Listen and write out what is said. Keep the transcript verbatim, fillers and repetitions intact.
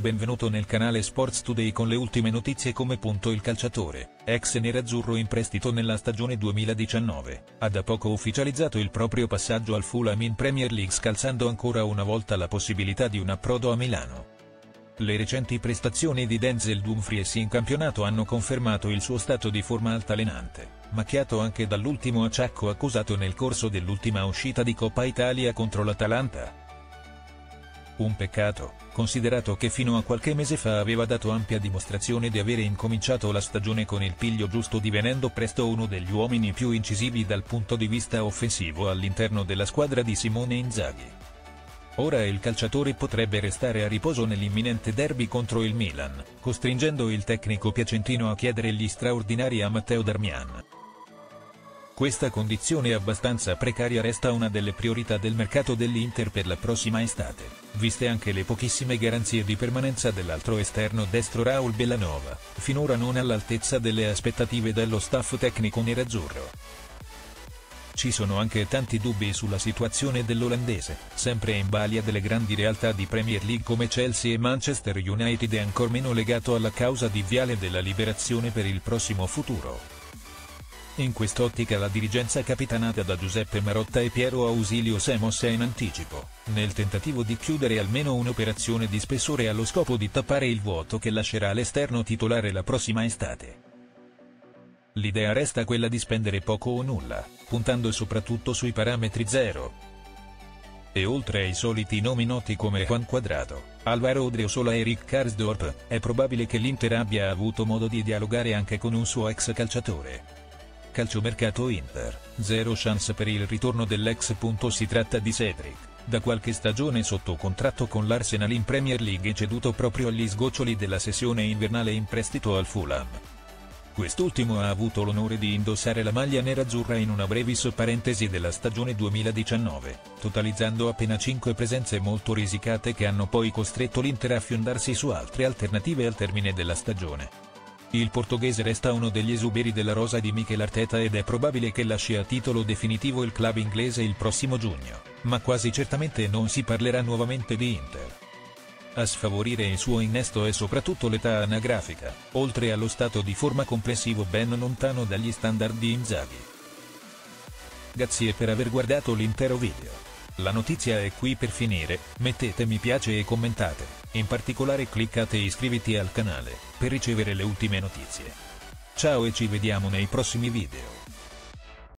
benvenuto nel canale Sports Today con le ultime notizie. Come punto il calciatore, ex nerazzurro in prestito nella stagione duemiladiciannove, ha da poco ufficializzato il proprio passaggio al Fulham in Premier League, scalzando ancora una volta la possibilità di un approdo a Milano. Le recenti prestazioni di Denzel Dumfries in campionato hanno confermato il suo stato di forma altalenante, macchiato anche dall'ultimo acciacco accusato nel corso dell'ultima uscita di Coppa Italia contro l'Atalanta. Un peccato, considerato che fino a qualche mese fa aveva dato ampia dimostrazione di avere incominciato la stagione con il piglio giusto, divenendo presto uno degli uomini più incisivi dal punto di vista offensivo all'interno della squadra di Simone Inzaghi. Ora il calciatore potrebbe restare a riposo nell'imminente derby contro il Milan, costringendo il tecnico piacentino a chiedere gli straordinari a Matteo Darmian. Questa condizione abbastanza precaria resta una delle priorità del mercato dell'Inter per la prossima estate, viste anche le pochissime garanzie di permanenza dell'altro esterno destro Raul Bellanova, finora non all'altezza delle aspettative dello staff tecnico nerazzurro. Ci sono anche tanti dubbi sulla situazione dell'olandese, sempre in balia delle grandi realtà di Premier League come Chelsea e Manchester United, e ancor meno legato alla causa di Viale della Liberazione per il prossimo futuro. In quest'ottica la dirigenza capitanata da Giuseppe Marotta e Piero Ausilio Semos è in anticipo, nel tentativo di chiudere almeno un'operazione di spessore allo scopo di tappare il vuoto che lascerà l'esterno titolare la prossima estate. L'idea resta quella di spendere poco o nulla, puntando soprattutto sui parametri zero. E oltre ai soliti nomi noti come Juan Cuadrado, Alvaro Odriozola e Rick Karsdorp, è probabile che l'Inter abbia avuto modo di dialogare anche con un suo ex calciatore. Calciomercato Inter, zero chance per il ritorno dell'ex. Si tratta di Cedric, da qualche stagione sotto contratto con l'Arsenal in Premier League e ceduto proprio agli sgoccioli della sessione invernale in prestito al Fulham. Quest'ultimo ha avuto l'onore di indossare la maglia nerazzurra in una brevis parentesi della stagione duemiladiciannove, totalizzando appena cinque presenze molto risicate che hanno poi costretto l'Inter a fiondarsi su altre alternative al termine della stagione. Il portoghese resta uno degli esuberi della rosa di Mikel Arteta ed è probabile che lasci a titolo definitivo il club inglese il prossimo giugno, ma quasi certamente non si parlerà nuovamente di Inter. A sfavorire il suo innesto è soprattutto l'età anagrafica, oltre allo stato di forma complessivo ben lontano dagli standard di Inzaghi. Grazie per aver guardato l'intero video. La notizia è qui per finire, mettete mi piace e commentate, in particolare cliccate iscriviti al canale, per ricevere le ultime notizie. Ciao e ci vediamo nei prossimi video.